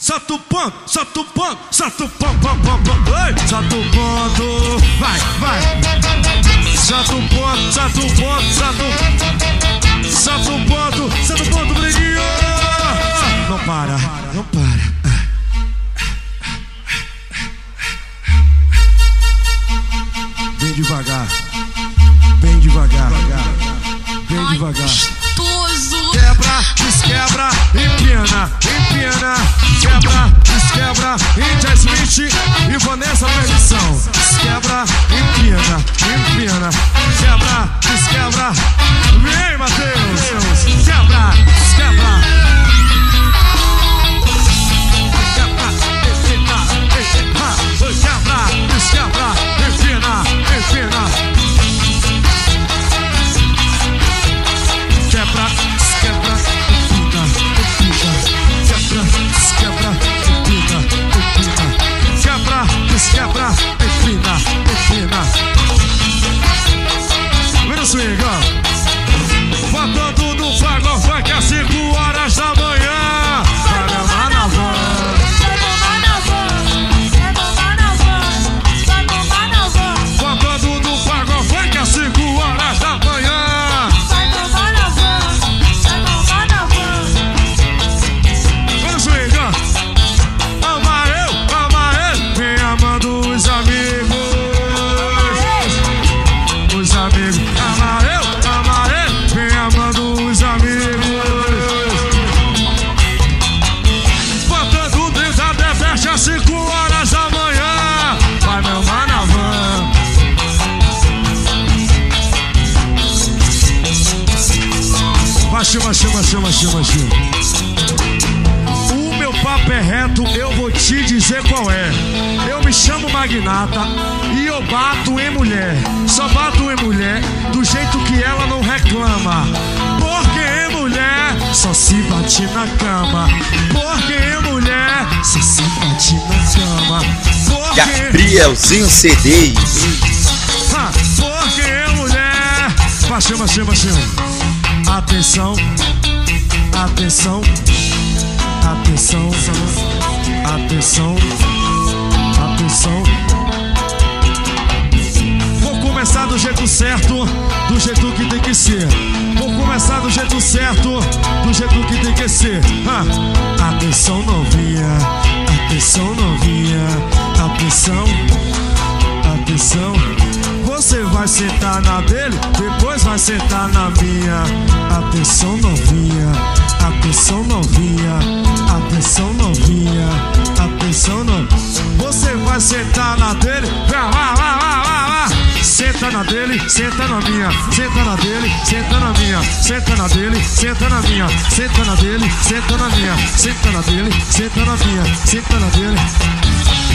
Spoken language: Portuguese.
solta o ponto, solta o ponto, solta o ponto, solta o ponto, vai, vai. Solta o ponto, solta o ponto, solta o ponto, briguinho. Não para, não para. Bem devagar, bem devagar, bem devagar. Gostoso. Quebra, desquebra, empina, empina. Quebra, desquebra, Índia Smith e Vanessa Perdição. Desquebra, empina, empina. Quebra, desquebra. Vem, Matheus. Quebra, desquebra. Quebra, empina, empina. Quebra, desquebra, empina, empina. Quebra, desquebra, empina, empina. Quebra, desquebra, empina, empina. Quebra, desquebra, empina, empina. Vem no swing, ó. Botando no pagode, vai que é 5 horas da manhã. Vai levar na van. Vai tomar na van. Vai tomar na van. Vai tomar na van. Botando no pagode, vai que é 5 horas da manhã. Vai tomar na van. Vai tomar na van. Vem no swing, ó. Ama eu, vem amando os amigos. Os amigos, ama eu, vem amando os amigos. Botando dentro da Debete às 5 horas da manhã. Vai meu mano na van. Baixinho, baixinho, baixinho, baixinho, baixinho. O meu papo é reto, eu vou te dizer qual é. Eu me chamo Magnata e eu bato em mulher. Só bato em mulher do jeito que ela não reclama. Porque em mulher só se bate na cama. Porque em mulher só se bate na cama. Gabrielzinho CDs. Porque em mulher. Baixinho, baixinho, baixinho. Atenção, atenção. Atenção, atenção, atenção. Vou começar do jeito certo, do jeito que tem que ser. Vou começar do jeito certo, do jeito que tem que ser. Atenção novinha, atenção novinha, atenção, atenção. Você vai sentar na dele, depois vai sentar na minha. Atenção novinha, atenção novinha, atenção novinha, atenção novinha. Você vai sentar na dele, lá. Senta na dele, senta na minha. Senta na dele, senta na minha. Senta na dele, senta na minha. Senta na dele, senta na minha. Senta na dele, senta na minha. Senta na dele.